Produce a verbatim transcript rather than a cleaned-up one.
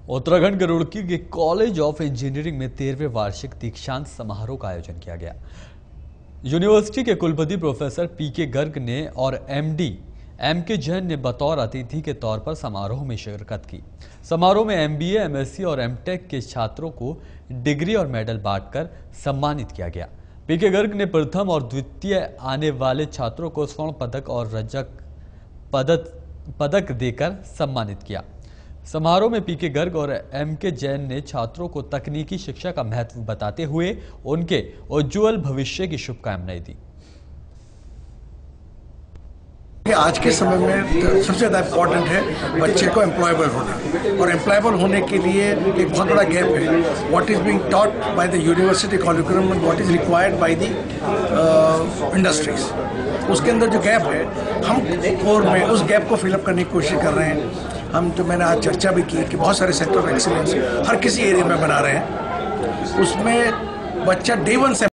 उत्तराखंड के रुड़की के college of engineering में तेरहवें वार्षिक दीक्षांत समारोह का आयोजन किया गया। यूनिवर्सिटी के कुलपति प्रोफेसर पी के गर्ग ने और एमडी एम के जैन ने बतौर अतिथि के तौर पर समारोह में शिरकत की। समारोह में एमबीए, एमएससी और एमटेक के छात्रों को डिग्री और मेडल बांटकर सम्मानित किया गया। पी के गर्ग ने प्रथम और द्वितीय आने वाले छात्रों को स्वर्ण पदक और रजक पदक पदक देकर सम्मानित किया। समारोह में पी के गर्ग और एम के जैन ने छात्रों को तकनीकी शिक्षा का महत्व बताते हुए उनके उज्जवल भविष्य की शुभकामनाएं दी। आज के समय में सबसे ज़्यादा इम्पोर्टेंट है बच्चे को एम्प्लॉयबल होना, और एम्प्लॉयबल होने के लिए एक बहुत बड़ा गैप है। What is being taught by the university curriculum and what is required by the industries, उसके अंदर जो गैप है हम कोर में उस गैप को फिलअप करने की कोशिश कर रहे हैं। हम जो मैंने आज चर्चा भी की कि बहुत सारे सेक्टर ऑफ एक्सीलेंस हर किसी एरिया में बना रहे हैं, उसमें बच्चा डे वन से